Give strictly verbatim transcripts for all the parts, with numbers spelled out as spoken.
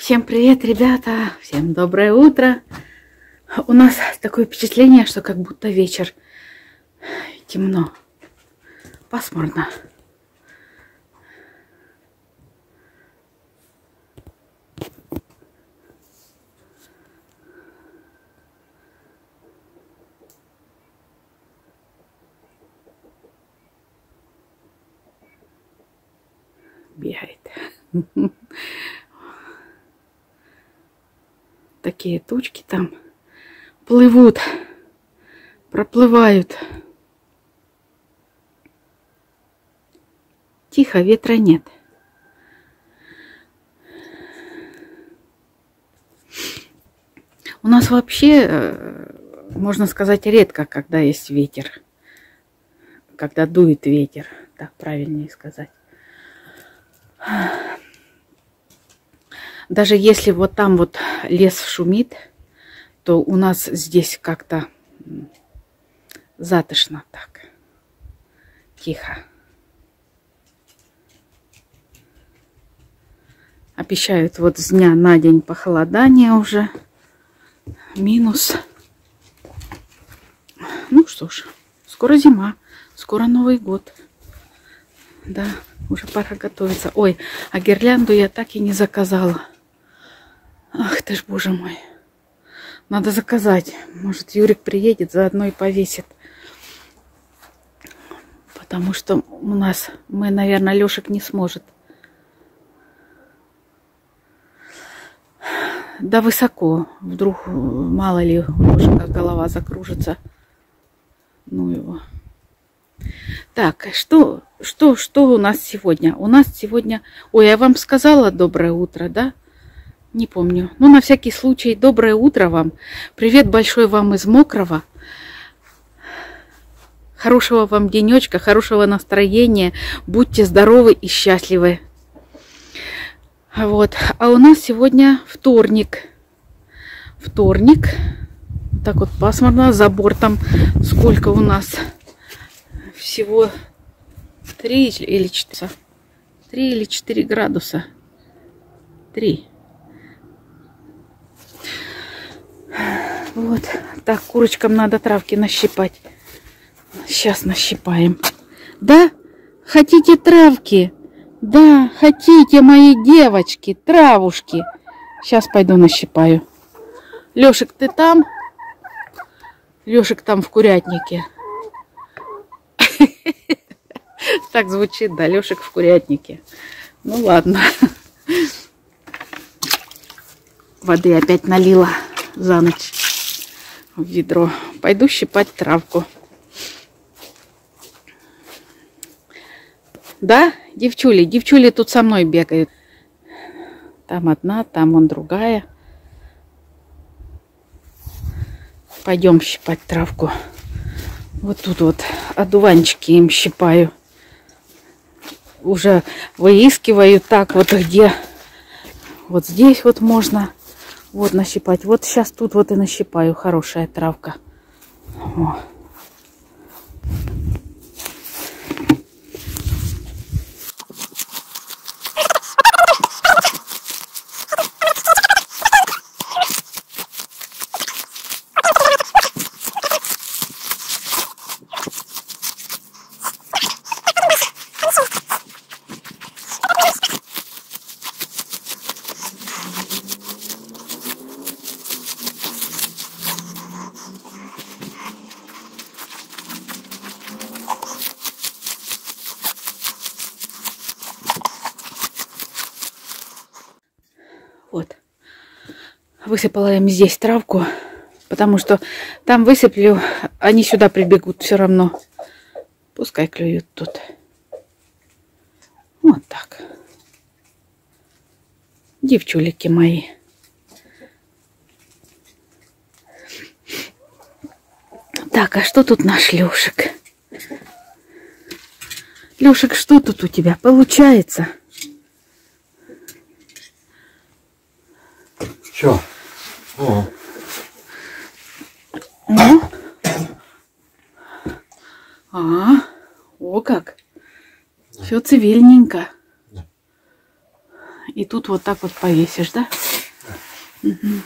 Всем привет, ребята! Всем доброе утро! У нас такое впечатление, что как будто вечер. Темно, пасмурно. Бегает. Такие тучки там плывут, проплывают. Тихо, ветра нет. У нас вообще, можно сказать, редко, когда есть ветер. Когда дует ветер, так правильнее сказать. Даже если вот там вот лес шумит, то у нас здесь как-то затишно так. Тихо. Обещают вот с дня на день похолодание уже. Минус. Ну что ж, скоро зима, скоро Новый год. Да, уже пора готовиться. Ой, а гирлянду я так и не заказала. Ах ты ж, боже мой. Надо заказать. Может, Юрик приедет, заодно и повесит. Потому что у нас, мы, наверное, Лешек не сможет. Да высоко. Вдруг, мало ли, у Лешика голова закружится. Ну его. Так, что, что, что у нас сегодня? У нас сегодня... Ой, я вам сказала доброе утро, да? Не помню. Ну, на всякий случай, доброе утро вам. Привет большой вам из Мокрого. Хорошего вам денечка, хорошего настроения. Будьте здоровы и счастливы. Вот. А у нас сегодня вторник. Вторник. Так вот пасмурно. За бортом сколько у нас? Всего три или четыре. Три или четыре градуса. Три. Вот. Так, курочкам надо травки нащипать. Сейчас нащипаем. Да? Хотите травки? Да, хотите, мои девочки, травушки. Сейчас пойду нащипаю. Лешек, ты там? Лешек там в курятнике. Так звучит, да, Лешек в курятнике. Ну ладно. Воды опять налила за ночь в ведро. Пойду щипать травку. Да, девчули, девчули тут со мной бегают. Там одна, там он другая. Пойдем щипать травку. Вот тут вот одуванчики им щипаю. Уже выискиваю так вот где. Вот здесь вот можно вот нащипать. Вот сейчас тут вот и нащипаю. Хорошая травка. О. Вот. Высыпала им здесь травку, потому что там высыплю, они сюда прибегут все равно. Пускай клюют тут. Вот так. Девчулики мои. Так, а что тут наш Лешек? Лешек, что тут у тебя получается? Чё? О. Ну? А, о как. Все цивильненько. Да. И тут вот так вот повесишь, да? Угу.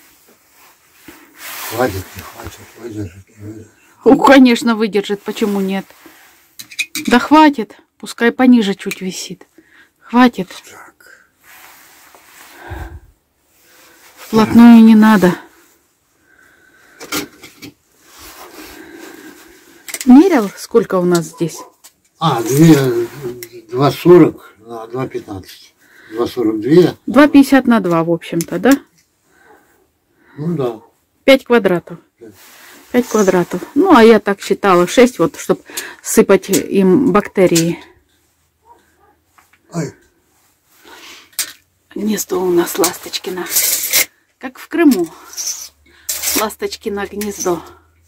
Хватит, не хватит, выдержит, не выдержит. О, конечно, выдержит. Почему нет? Да хватит. Пускай пониже чуть висит. Хватит. Так. Вплотную не надо. Мерял, сколько у нас здесь? А, два сорок на два пятнадцать. два сорок два. два пятьдесят на два, в общем-то, да? Ну да. пять квадратов. пять квадратов. Ну, а я так считала, шесть, вот, чтобы сыпать им бактерии. Ой. Гнездо у нас ласточкино. Как в Крыму. Ласточкино гнездо.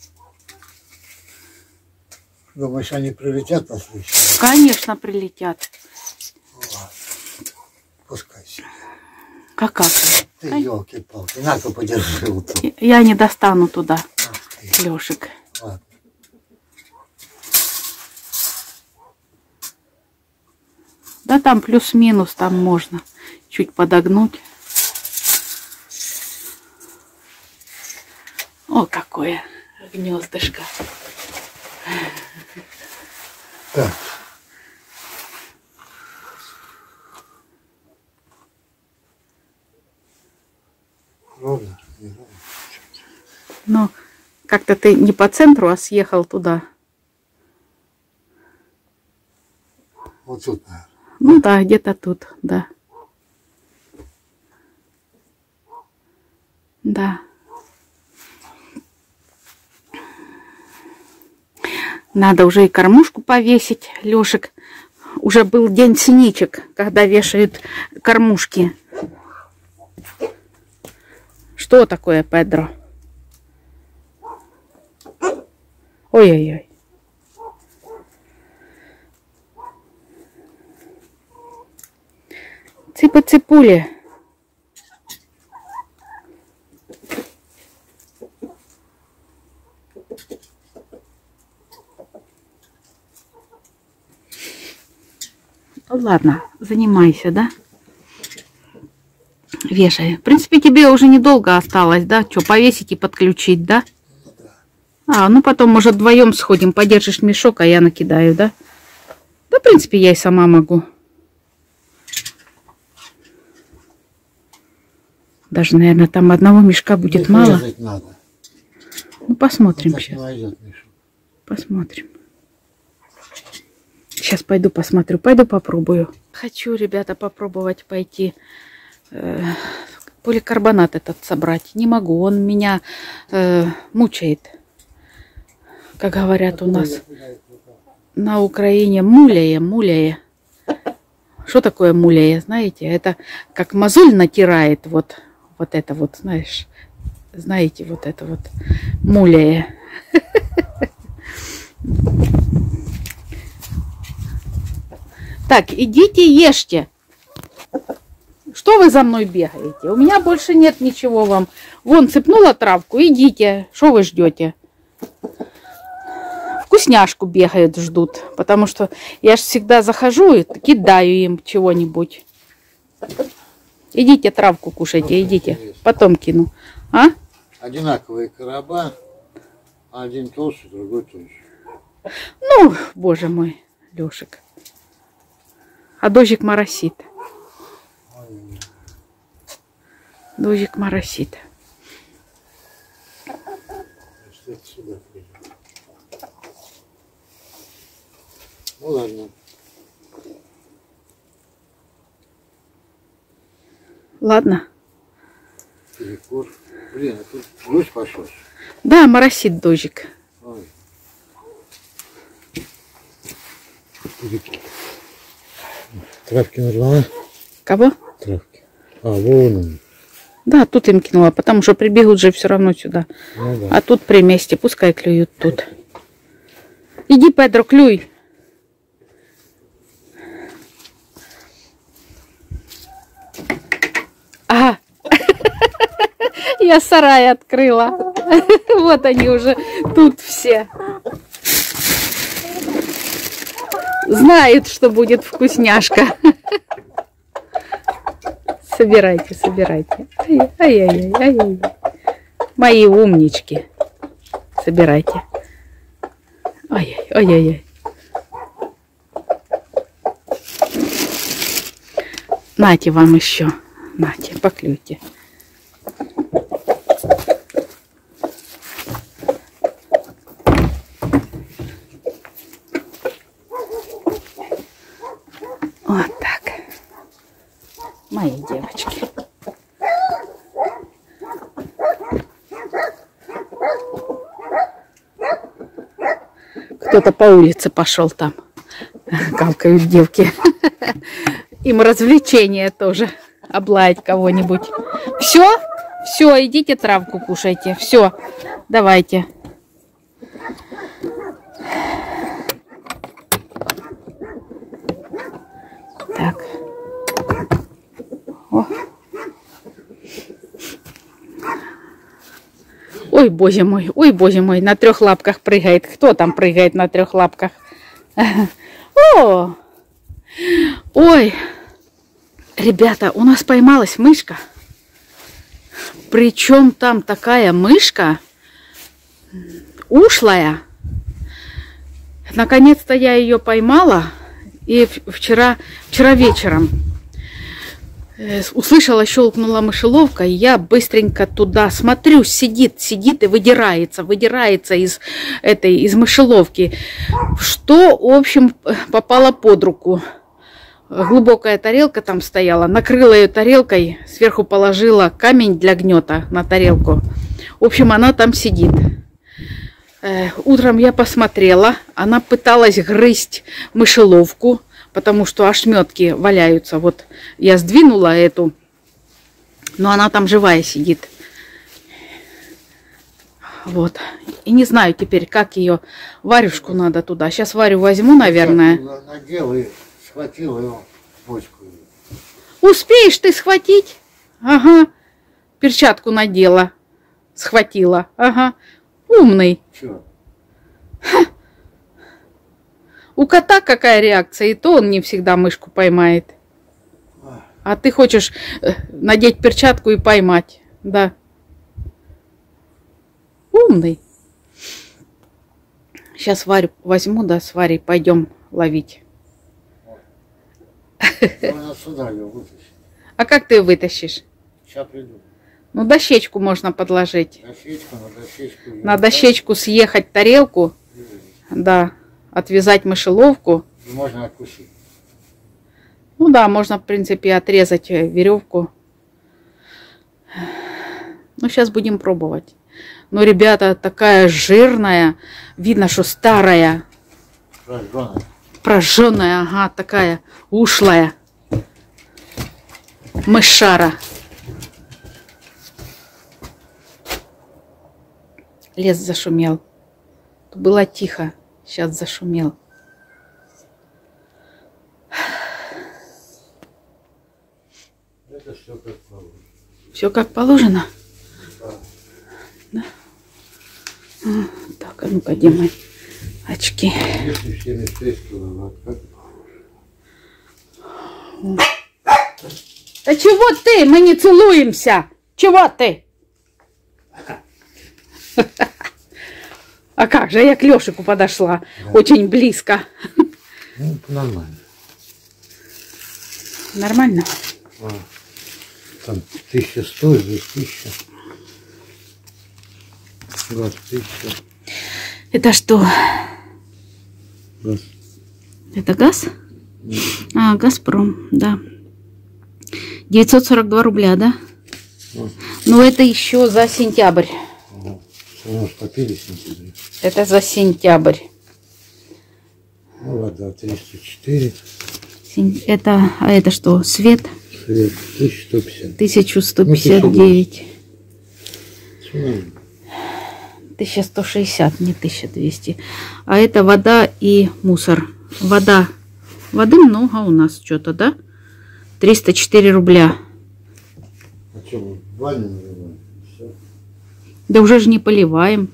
Думаешь, они прилетят на следующий? Конечно, прилетят. Ладно. Пускай себе. Как как? Ты елки-палки. На-ка подержи вот тут. Я не достану туда, Лешек. Ладно. Да там плюс-минус, там можно чуть подогнуть. О, какое гнездышко. Так. Ровно? Не ровно. Но как-то ты не по центру, а съехал туда. Вот тут, наверное. Ну да, где-то тут, да. Да. Надо уже и кормушку повесить, Лешек. Уже был день синичек, когда вешают кормушки. Что такое, Педро? Ой-ой-ой. Цыпа-цыпули. Ладно, занимайся, да? Вешай. В принципе, тебе уже недолго осталось, да? Что, повесить и подключить, да? А, ну потом, может, вдвоем сходим, подержишь мешок, а я накидаю, да? Да, в принципе, я и сама могу. Даже, наверное, там одного мешка будет Мне мало. Надо. Ну, посмотрим Вот сейчас. войдет мешок. Посмотрим. Сейчас пойду посмотрю. Пойду попробую. Хочу, ребята, попробовать пойти э, поликарбонат этот собрать. Не могу. Он меня э, мучает. Как говорят у нас на Украине, муляе, муляе. Что такое муляе, знаете? Это как мозоль натирает, вот, вот это вот, знаешь, знаете, вот это вот муляе. Так, идите ешьте. Что вы за мной бегаете? У меня больше нет ничего вам. Вон, цепнула травку, идите. Что вы ждете? Вкусняшку бегают, ждут. Потому что я же всегда захожу и кидаю им чего-нибудь. Идите травку кушайте, идите. Потом кину. А? Одинаковые короба. Один толще, другой тоньше. Ну, боже мой, Лешек. А дождик моросит. Дождик моросит. Сюда придет. Ну ладно. Ладно. Перекур. Блин, а тут дождь пошел. Да, моросит дождик. Ой. Перекур. Травки нарвала? Кого? Травки. А, вон он. Да, тут им кинула, потому что прибегут же все равно сюда. Ну, да. А тут при месте, пускай клюют тут. Иди, Педро, клюй. Ага. Я сарай открыла. Вот они уже тут все. Знают, что будет вкусняшка. Собирайте, собирайте. Ай-яй-яй, ай-яй. Мои умнички. Собирайте. Ай-яй-яй. Нате вам еще. Нате, поклюйте. Вот так. Мои девочки. Кто-то по улице пошел там. Гавкают девки. Им развлечение тоже. Облаять кого-нибудь. Все? Все, идите травку кушайте. Все, давайте. Так. О. Ой, боже мой, ой, боже мой, на трех лапках прыгает. Кто там прыгает на трех лапках? О! Ой, ребята, у нас поймалась мышка. Причем там такая мышка ушлая. Наконец-то я ее поймала. И вчера, вчера вечером услышала, щелкнула мышеловка, и я быстренько туда смотрю, сидит, сидит и выдирается, выдирается из этой, из мышеловки. Что, в общем, попало под руку. Глубокая тарелка там стояла, накрыла ее тарелкой, сверху положила камень для гнета на тарелку. В общем, она там сидит. Утром я посмотрела, она пыталась грызть мышеловку, потому что ошметки валяются. Вот я сдвинула эту, но она там живая сидит. Вот. И не знаю теперь, как ее, Варюшку надо туда. Сейчас Варю возьму, наверное. Надел и схватил ее бочку. Успеешь ты схватить? Ага. Перчатку надела. Схватила. Ага. Умный. Чё? У кота какая реакция, и то он не всегда мышку поймает. А ты хочешь надеть перчатку и поймать. Да. Умный. Сейчас Варю возьму, да, с Варей пойдем ловить. Сюда ее вытащить. А как ты ее вытащишь? Сейчас приду. Ну, дощечку можно подложить. Дощечку, на дощечку. На дощечку съехать тарелку. Да. Отвязать мышеловку. И можно откусить. Ну да, можно, в принципе, отрезать веревку. Ну, сейчас будем пробовать. Но, ребята, такая жирная. Видно, что старая. Прожженная. Прожженная, ага, такая ушлая. Мышара. Лес зашумел. Было тихо. Сейчас зашумел. Это все как положено. Все как положено? Да. Да? Так, а ну-ка, где мои очки? Если семьдесят шесть киловатт, как положено. Да чего ты? Мы не целуемся. Чего ты? А как же, я к Лешику подошла. Да. Очень близко. Ну, нормально. Нормально? А, там тысяча сто, здесь тысяча. Газ тысяча. Это что? Газ. Это газ? Да. А, Газпром, да. девятьсот сорок два рубля, да? А. Ну, это еще за сентябрь. Ага. Ну, скопили сентябрь. Это за сентябрь. Ну, вода триста четыре. Это, а это что, свет? Свет тысяча сто пятьдесят. тысяча сто пятьдесят девять. Ну, тысяча сто шестьдесят, не тысяча двести. А это вода и мусор. Вода. Воды много у нас что-то, да? триста четыре рубля. А что, мы баню наливаем? Все. Да уже же не поливаем.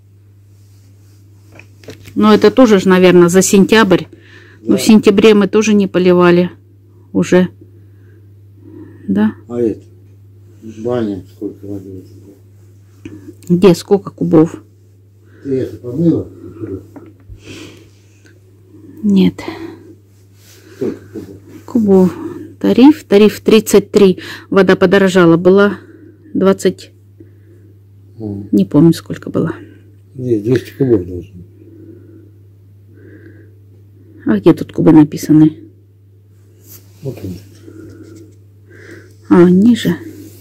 Но это тоже, же, наверное, за сентябрь. Да. Но в сентябре мы тоже не поливали уже. Да? А это? Баня сколько воды? Где? Сколько кубов? Ты это помыла? Нет. Сколько кубов? Кубов. Тариф. Тариф тридцать три. Вода подорожала. Была двадцать. А. Не помню, сколько было. Нет, двести кубов должно. А где тут кубы написаны? Вот он. А, ниже.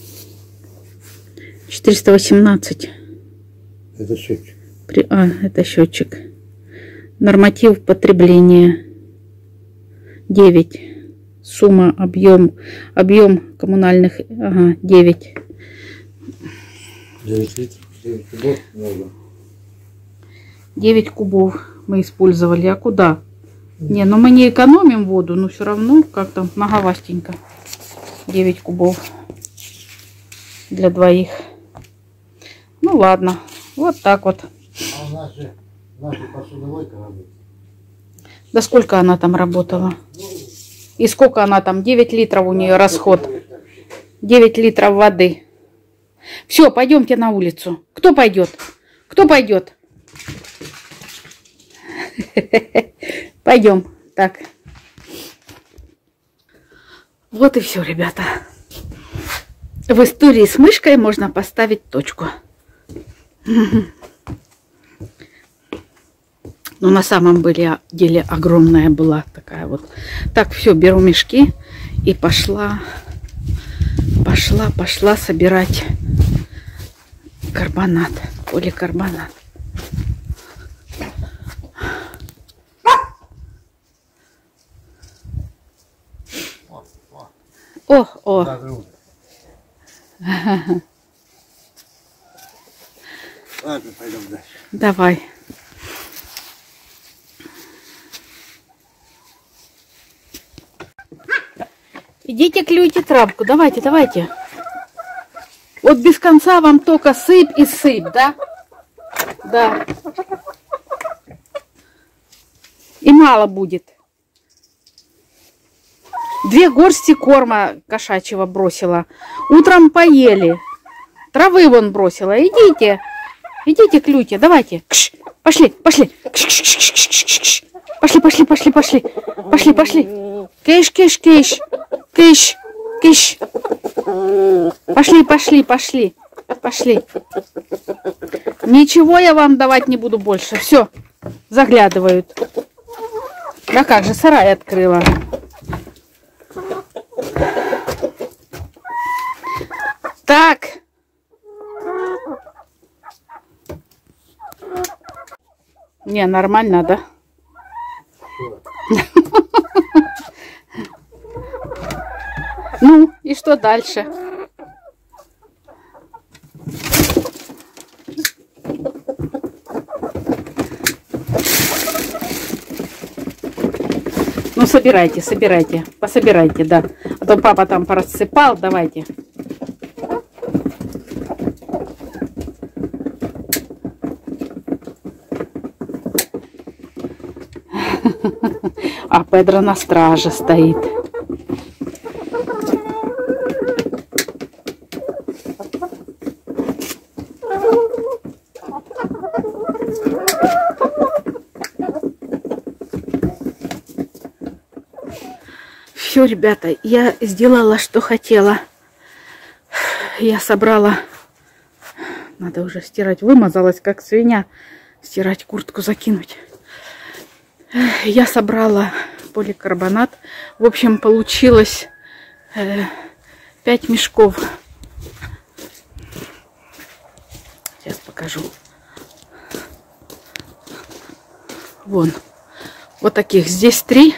четыреста восемнадцать. Это счетчик. При... А, это счетчик. Норматив потребления девять. Сумма, объем, объем коммунальных, ага, девять. девять литров, девять кубов много. девять кубов мы использовали. А куда? Не, ну мы не экономим воду, но все равно как-то многовастенько. девять кубов для двоих. Ну ладно, вот так вот. А у нас же наша посудомойка работает. Да сколько она там работала? И сколько она там? девять литров у нее расход. девять литров воды. Все, пойдемте на улицу. Кто пойдет? Кто пойдет? Пойдем. Так. Вот и все, ребята. В истории с мышкой можно поставить точку. Но на самом деле огромная была такая вот. Так, все, беру мешки и пошла, пошла, пошла собирать карбонат, поликарбонат. О, о. Ладно, пойдем дальше. Давай. Идите клюйте травку. Давайте, давайте. Вот без конца вам только сыпь и сыпь, да? Да. И мало будет. Две горсти корма кошачьего бросила. Утром поели. Травы вон бросила. Идите. Идите клюйте. Давайте. Кш, пошли, пошли. Кш, кш, кш, кш, кш, кш. Пошли, пошли, пошли, пошли. Пошли, пошли. Киш, киш, киш. Киш, киш. Пошли, пошли, пошли. Пошли. Ничего я вам давать не буду больше. Все. Заглядывают. Да как же, сарай открыла. Так. Не, нормально, да? Ну, и что дальше? Ну, собирайте, собирайте, пособирайте, да. А то папа там порассыпал, давайте. А Педро на страже стоит. Все, ребята, я сделала, что хотела. Я собрала. Надо уже стирать. Вымазалась, как свинья. Стирать, куртку закинуть. Я собрала поликарбонат. В общем, получилось э, пять мешков. Сейчас покажу. Вон. Вот таких. Здесь три.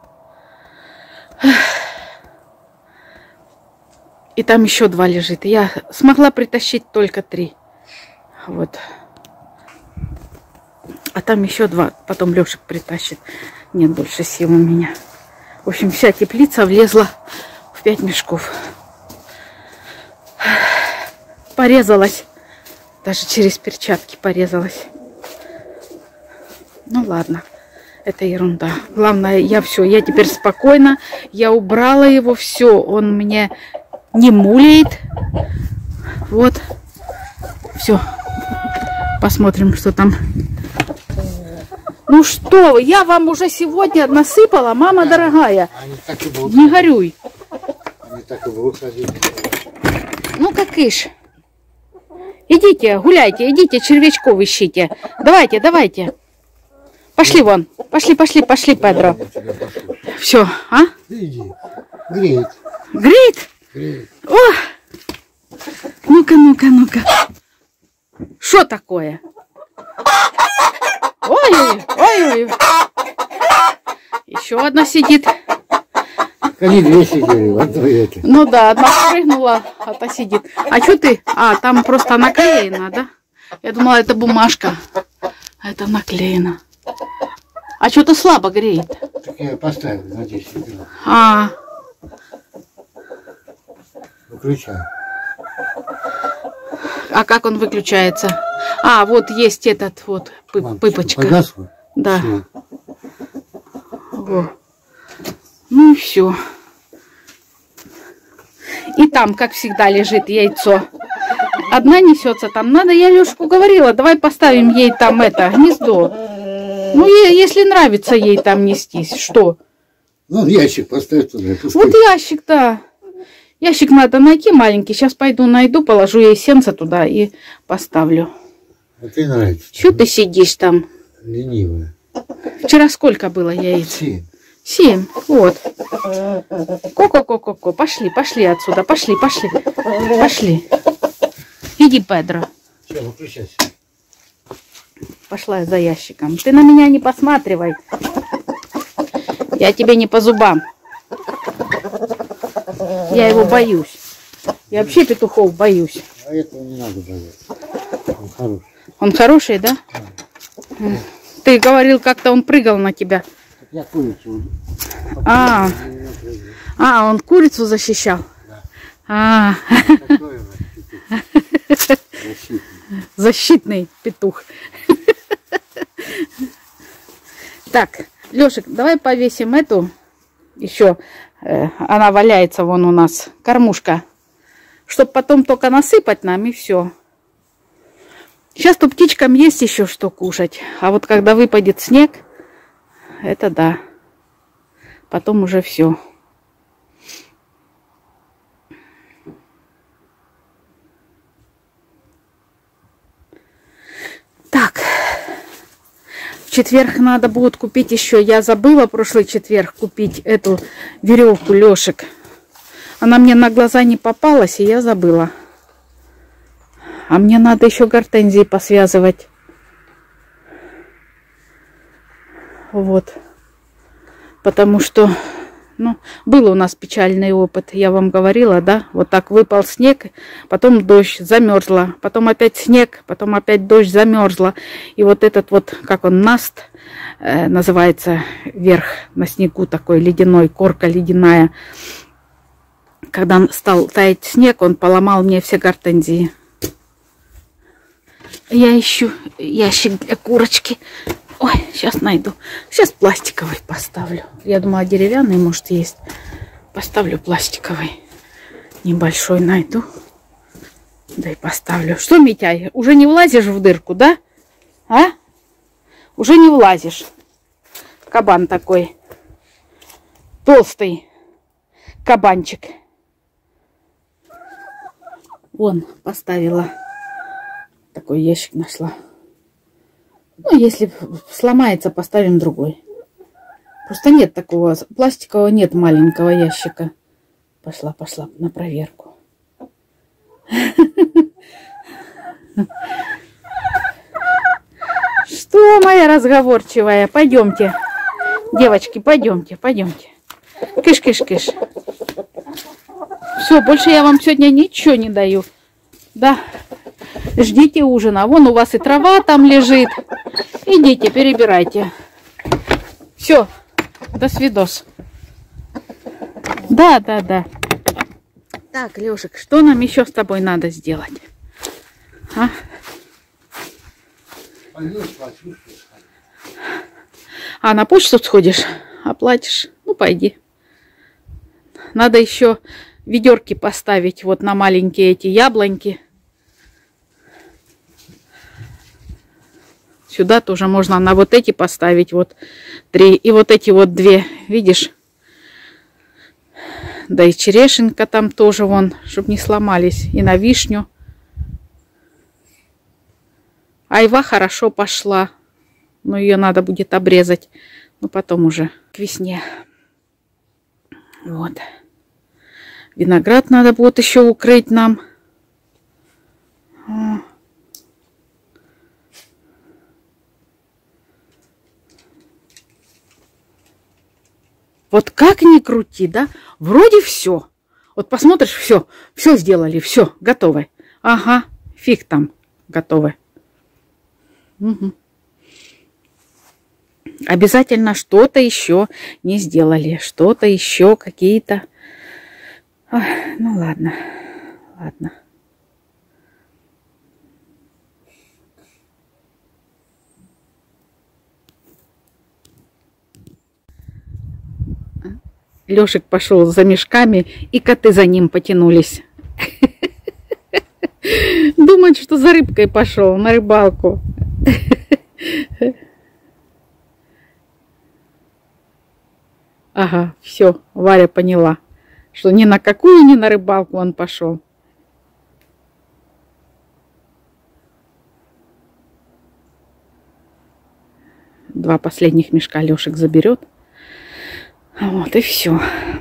И там еще два лежит. Я смогла притащить только три. Вот. А там еще два. Потом Лешек притащит. Нет больше сил у меня. В общем, вся теплица влезла в пять мешков. Порезалась. Даже через перчатки порезалась. Ну ладно. Это ерунда. Главное, я все. Я теперь спокойна. Я убрала его. Все. Он мне не мулеет. Вот. Все. Посмотрим, что там. Ну что вы, я вам уже сегодня насыпала, мама дорогая. Они так и будут. Не горюй. Они так и будут ходить. Ну, как ишь. Идите, гуляйте, идите, червячков ищите. Давайте, давайте. Пошли вон. Пошли, пошли, пошли, Педро. Все, а? Иди. Греет. Греет? Греет. О! Ну-ка, ну-ка, ну-ка. Что такое? Ой-ой, ой-ой. Еще одна сидит. Они две сидели, вот это. Ну да, одна прыгнула, а та сидит. А что ты? А, там просто наклеено, да? Я думала, это бумажка. А это наклеено. А что-то слабо греет. Так я поставил на десять минут. А, Выключаю. а как он выключается? А, вот есть этот вот пы- Лампочку пыпочка. погасла? Да. Всё. Во. Ну и все. И там, как всегда, лежит яйцо. Одна несется там. Надо, я Лешку говорила, давай поставим ей там это гнездо. Ну, е- если нравится ей там нестись, что? Ну, ящик поставь туда. Пускай. Вот ящик, да. Ящик надо найти маленький. Сейчас пойду найду, положу ей сенца туда и поставлю. А ты нравится. Что ты сидишь там? Ленивая. Вчера сколько было яиц? Семь. Семь. Вот. Ко-ко-ко-ко-ко. Пошли, пошли отсюда. Пошли, пошли. Пошли. Иди, Педро. Все, выключайся. Пошла я за ящиком. Ты на меня не посматривай. Я тебе не по зубам. Я его боюсь. Я вообще петухов боюсь. А этого не надо бояться. Он хороший. Он хороший, да? Ты говорил, как-то он прыгал на тебя. Так я курицу. А, а он курицу защищал? Да. А, Такой он петух. Защитный. защитный петух. Так, Лешек, давай повесим эту. Еще э, она валяется вон у нас, кормушка. Чтоб потом только насыпать нам и все. Сейчас то птичкам есть еще что кушать. А вот когда выпадет снег, это да. Потом уже все. Так. В четверг надо будет купить еще. Я забыла прошлый четверг купить эту веревку, Лешек. Она мне на глаза не попалась, и я забыла. А мне надо еще гортензии посвязывать. Вот. Потому что, ну, был у нас печальный опыт. Я вам говорила, да? Вот так выпал снег, потом дождь, замерзла. Потом опять снег, потом опять дождь, замерзла. И вот этот вот, как он, наст э, называется, верх на снегу такой ледяной, корка ледяная. Когда стал таять снег, он поломал мне все гортензии. Я ищу ящик для курочки. Ой, сейчас найду. Сейчас пластиковый поставлю. Я думала, деревянный, может, есть. Поставлю пластиковый. Небольшой найду. Да и поставлю. Что, Митяй, уже не влазишь в дырку, да? А? Уже не влазишь. Кабан такой. Толстый кабанчик. Вон, поставила. Такой ящик нашла. Ну, если сломается, поставим другой. Просто нет такого пластикового, нет маленького ящика. Пошла, пошла на проверку. Что, моя разговорчивая? Пойдемте. Девочки, пойдемте, пойдемте. Кыш, кыш, кыш. Все, больше я вам сегодня ничего не даю. Да. Ждите ужина. Вон у вас и трава там лежит. Идите, перебирайте. Все. До свидос. Да, да, да. Так, Лешек, что нам еще с тобой надо сделать? А? А на почту сходишь? Оплатишь? Ну, пойди. Надо еще ведерки поставить вот на маленькие эти яблоньки. Сюда тоже можно на вот эти поставить, вот три. И вот эти вот две, видишь? Да и черешенка там тоже вон, чтобы не сломались. И на вишню. Айва хорошо пошла. Но ее надо будет обрезать. Ну, потом уже к весне. Вот. Виноград надо будет еще укрыть нам. Вот как ни крути, да? Вроде все. Вот посмотришь, все, все сделали, все, готовы. Ага, фиг там, готовы. Угу. Обязательно что-то еще не сделали, что-то еще, какие-то... Ну ладно, ладно. Лешек пошел за мешками, и коты за ним потянулись. Думают, что за рыбкой пошел на рыбалку. Ага, все, Варя поняла, что ни на какую, ни на рыбалку он пошел. Два последних мешка Лешек заберет. Вот и все.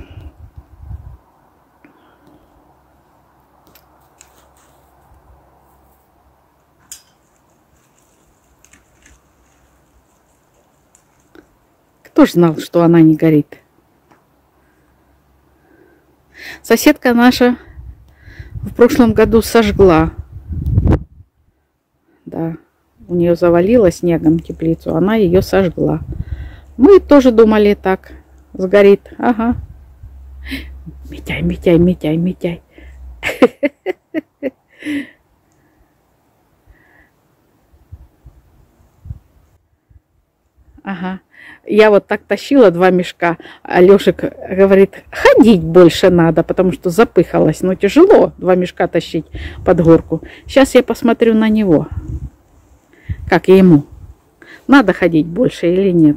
Кто ж знал, что она не горит? Соседка наша в прошлом году сожгла. Да, у нее завалило снегом теплицу, она ее сожгла. Мы тоже думали так. Сгорит. Ага. Митяй, Митяй, Митяй, Митяй. Ага. Я вот так тащила два мешка, а Лешек говорит, ходить больше надо, потому что запыхалась. Но тяжело два мешка тащить под горку. Сейчас я посмотрю на него. Как ему. Надо ходить больше или нет.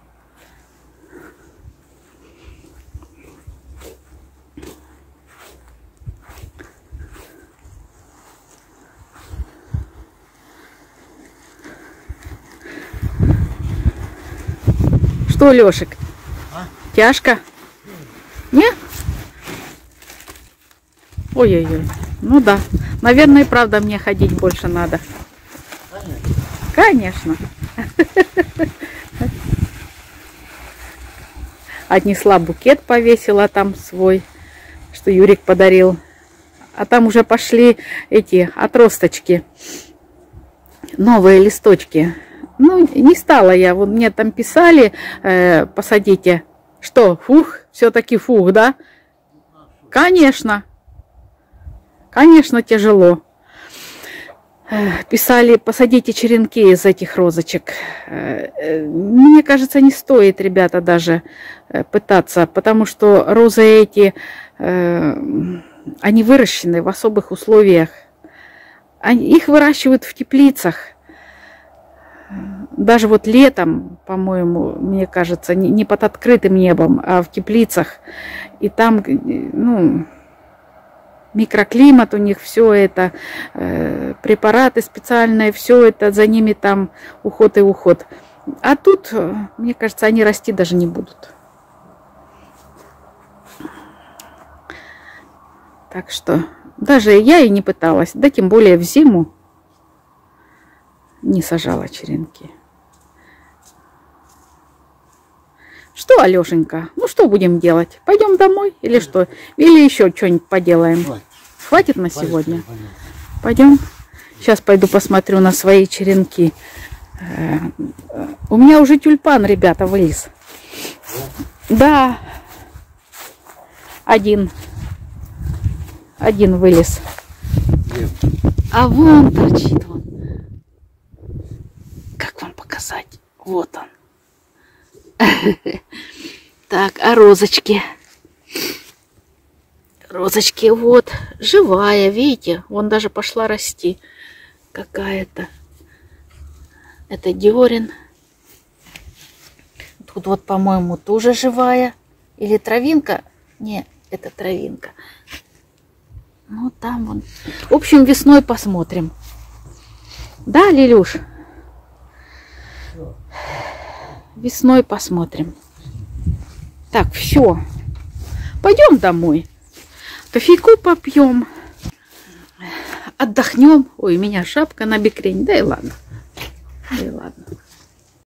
Что, Лешек? А? Тяжко? Нет? Ой-ой-ой. Ну да. Наверное, и правда мне ходить больше надо. Конечно. Отнесла букет, повесила там свой, что Юрик подарил. А там уже пошли эти отросточки. Новые листочки. Ну, не стала я. Вот мне там писали, э, посадите. Что, фух? Все-таки фух, да? Конечно. Конечно, тяжело. Э, писали, посадите черенки из этих розочек. Э, э, мне кажется, не стоит, ребята, даже э, пытаться. Потому что розы эти, э, они выращены в особых условиях. Они, их выращивают в теплицах. Даже вот летом, по-моему, мне кажется, не под открытым небом, а в теплицах. И там, ну, микроклимат у них, все это, э, препараты специальные, все это, за ними там уход и уход. А тут, мне кажется, они расти даже не будут. Так что даже я и не пыталась, да тем более в зиму не сажала черенки. Что, Алешенька, ну что будем делать? Пойдем домой или что? Или еще что-нибудь поделаем? Хватит, Хватит на сегодня? Пойдем. Сейчас пойду посмотрю на свои черенки. У меня уже тюльпан, ребята, вылез. Да. Один. Один вылез. А вон торчит он. Как вам показать? Вот он. Так, а розочки? Розочки, вот, живая, видите, вон даже пошла расти какая-то. Это Диорин. Тут вот, по-моему, тоже живая. Или травинка? Не, это травинка. Ну, там вон. В общем, весной посмотрим. Да, Лилюш? Весной посмотрим. Так, все. Пойдем домой. Кофейку попьем. Отдохнем. Ой, у меня шапка на бекрень. Да и ладно. Да и ладно.